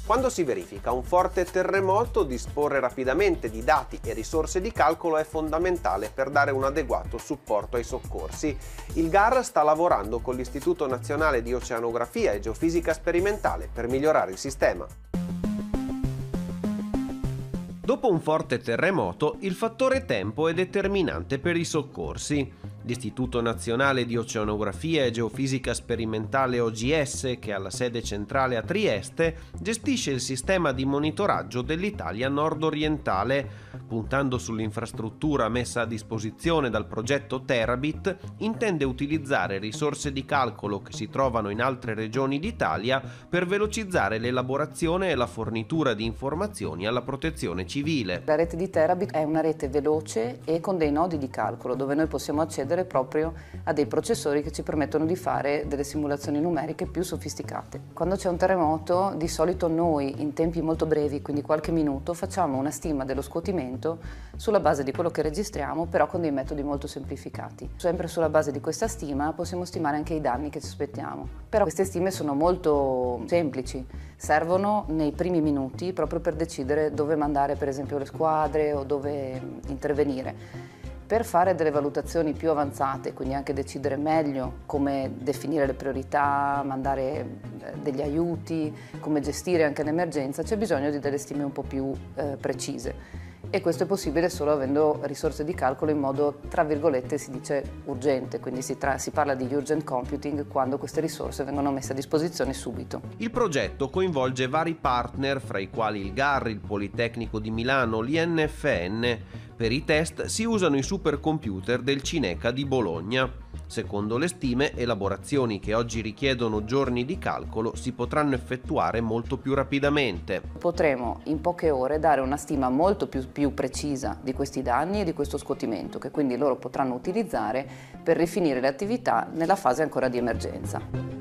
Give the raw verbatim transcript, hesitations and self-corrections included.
Quando si verifica un forte terremoto, disporre rapidamente di dati e risorse di calcolo è fondamentale per dare un adeguato supporto ai soccorsi. Il G A R sta lavorando con l'Istituto Nazionale di Oceanografia e Geofisica Sperimentale per migliorare il sistema. Dopo un forte terremoto, il fattore tempo è determinante per i soccorsi. L'Istituto Nazionale di Oceanografia e Geofisica Sperimentale O G S, che ha la sede centrale a Trieste, gestisce il sistema di monitoraggio dell'Italia nord-orientale. Puntando sull'infrastruttura messa a disposizione dal progetto Terabit, intende utilizzare risorse di calcolo che si trovano in altre regioni d'Italia per velocizzare l'elaborazione e la fornitura di informazioni alla protezione civile. La rete di Terabit è una rete veloce e con dei nodi di calcolo, dove noi possiamo accedere proprio a dei processori che ci permettono di fare delle simulazioni numeriche più sofisticate. Quando c'è un terremoto, di solito noi in tempi molto brevi, quindi qualche minuto, facciamo una stima dello scuotimento sulla base di quello che registriamo, però con dei metodi molto semplificati. Sempre sulla base di questa stima possiamo stimare anche i danni che ci aspettiamo. Però queste stime sono molto semplici, servono nei primi minuti proprio per decidere dove mandare per esempio le squadre o dove intervenire. Per fare delle valutazioni più avanzate, quindi anche decidere meglio come definire le priorità, mandare degli aiuti, come gestire anche l'emergenza, c'è bisogno di delle stime un po' più eh, precise. E questo è possibile solo avendo risorse di calcolo in modo, tra virgolette, si dice urgente, quindi si, tra, si parla di urgent computing quando queste risorse vengono messe a disposizione subito. Il progetto coinvolge vari partner, fra i quali il G A R, il Politecnico di Milano, l'I N F N. Per i test si usano i supercomputer del Cineca di Bologna. Secondo le stime, elaborazioni che oggi richiedono giorni di calcolo si potranno effettuare molto più rapidamente. Potremo in poche ore dare una stima molto più, più precisa di questi danni e di questo scuotimento, che quindi loro potranno utilizzare per rifinire le attività nella fase ancora di emergenza.